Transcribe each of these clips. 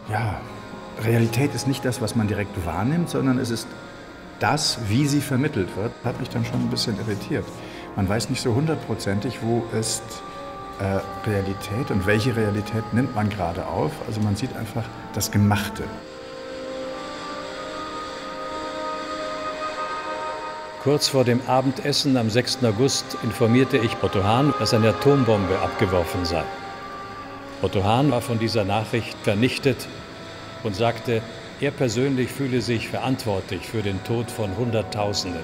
Ja, Realität ist nicht das, was man direkt wahrnimmt, sondern es ist das, wie sie vermittelt wird, hat mich dann schon ein bisschen irritiert. Man weiß nicht so hundertprozentig, wo ist Realität und welche Realität nimmt man gerade auf. Also man sieht einfach das Gemachte. Kurz vor dem Abendessen am 6. August informierte ich Otto Hahn, dass eine Atombombe abgeworfen sei. Otto Hahn war von dieser Nachricht vernichtet und sagte, er persönlich fühle sich verantwortlich für den Tod von Hunderttausenden.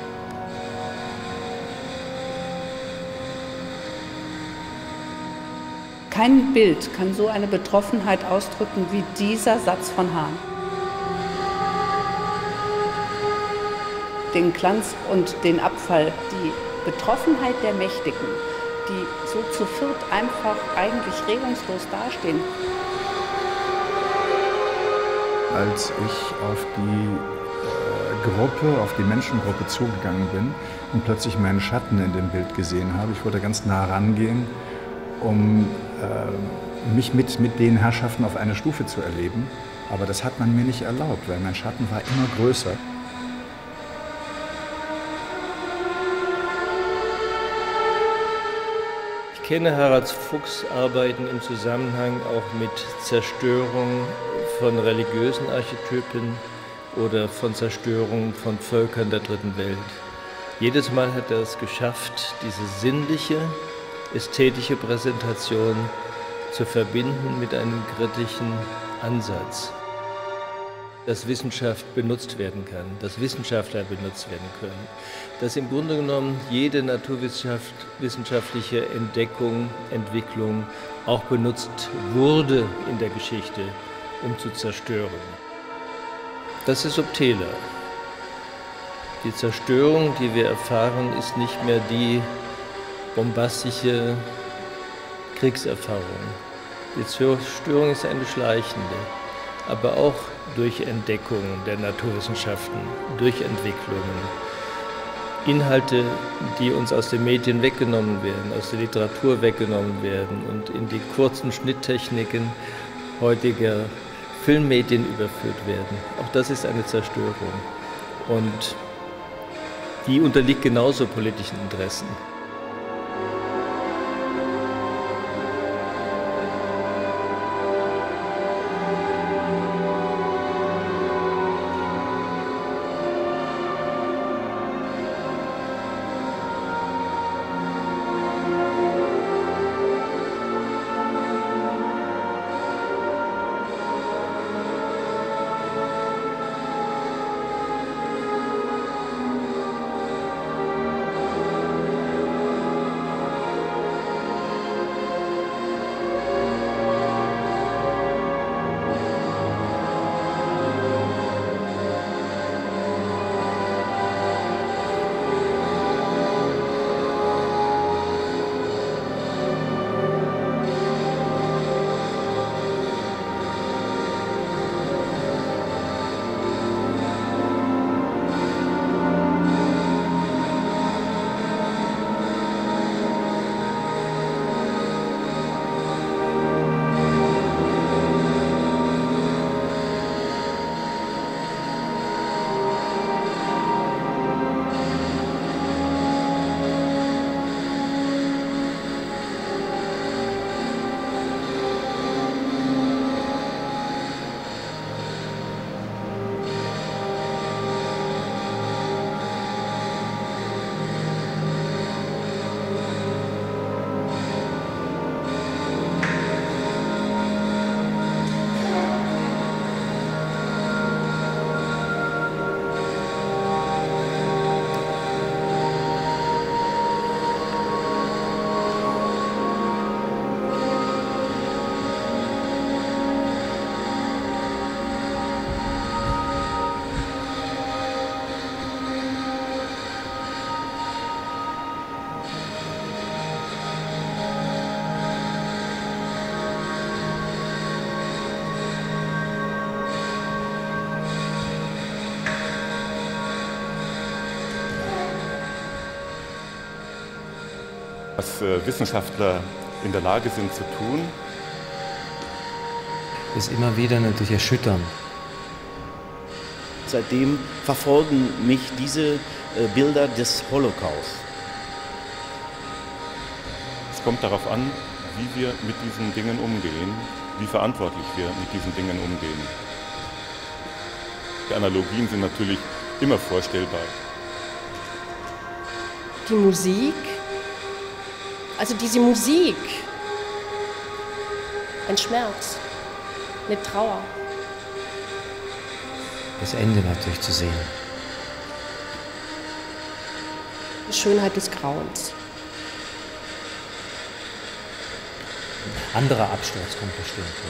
Kein Bild kann so eine Betroffenheit ausdrücken wie dieser Satz von Hahn. Den Glanz und den Abfall, die Betroffenheit der Mächtigen, die so zu viert einfach eigentlich regungslos dastehen. Als ich auf die Menschengruppe zugegangen bin und plötzlich meinen Schatten in dem Bild gesehen habe, ich wollte ganz nah rangehen, um mich mit den Herrschaften auf eine Stufe zu erleben. Aber das hat man mir nicht erlaubt, weil mein Schatten war immer größer. Ich kenne Haralds Fuchs' Arbeiten im Zusammenhang auch mit Zerstörung von religiösen Archetypen oder von Zerstörung von Völkern der Dritten Welt. Jedes Mal hat er es geschafft, diese sinnliche, ästhetische Präsentation zu verbinden mit einem kritischen Ansatz, dass Wissenschaft benutzt werden kann, dass Wissenschaftler benutzt werden können, dass im Grunde genommen jede naturwissenschaftliche Entdeckung, Entwicklung auch benutzt wurde in der Geschichte, um zu zerstören. Das ist subtiler. Die Zerstörung, die wir erfahren, ist nicht mehr die bombastische Kriegserfahrung. Die Zerstörung ist eine schleichende, aber auch durch Entdeckungen der Naturwissenschaften, durch Entwicklungen. Inhalte, die uns aus den Medien weggenommen werden, aus der Literatur weggenommen werden und in die kurzen Schnitttechniken heutiger Filmmedien überführt werden. Auch das ist eine Zerstörung. Und die unterliegt genauso politischen Interessen. Was Wissenschaftler in der Lage sind zu tun, ist immer wieder natürlich erschütternd. Seitdem verfolgen mich diese Bilder des Holocaust. Es kommt darauf an, wie wir mit diesen Dingen umgehen, wie verantwortlich wir mit diesen Dingen umgehen. Die Analogien sind natürlich immer vorstellbar. Die Musik, also diese Musik, ein Schmerz, eine Trauer. Das Ende natürlich zu sehen. Die Schönheit des Grauens. Ein anderer Absturz kommt bestimmt vor.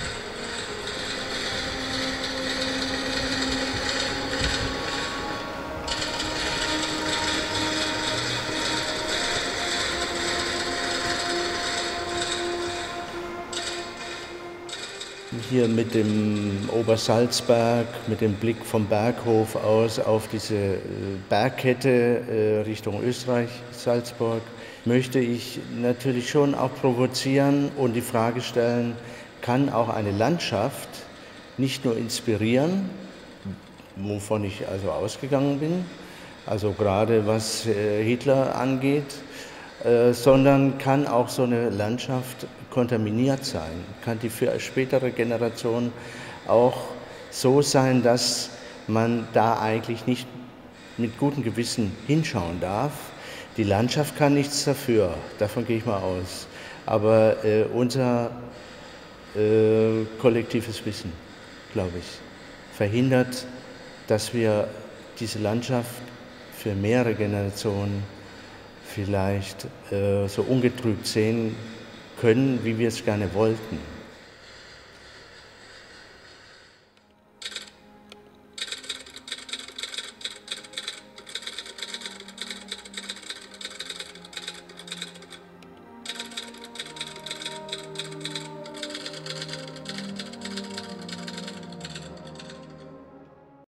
Hier mit dem Obersalzberg, mit dem Blick vom Berghof aus auf diese Bergkette Richtung Österreich, Salzburg, möchte ich natürlich schon auch provozieren und die Frage stellen, kann auch eine Landschaft nicht nur inspirieren, wovon ich also ausgegangen bin, also gerade was Hitler angeht, sondern kann auch so eine Landschaft kontaminiert sein, kann die für spätere Generationen auch so sein, dass man da eigentlich nicht mit gutem Gewissen hinschauen darf. Die Landschaft kann nichts dafür, davon gehe ich mal aus, aber unser kollektives Wissen, glaube ich, verhindert, dass wir diese Landschaft für mehrere Generationen vielleicht so ungetrübt sehen können, wie wir es gerne wollten.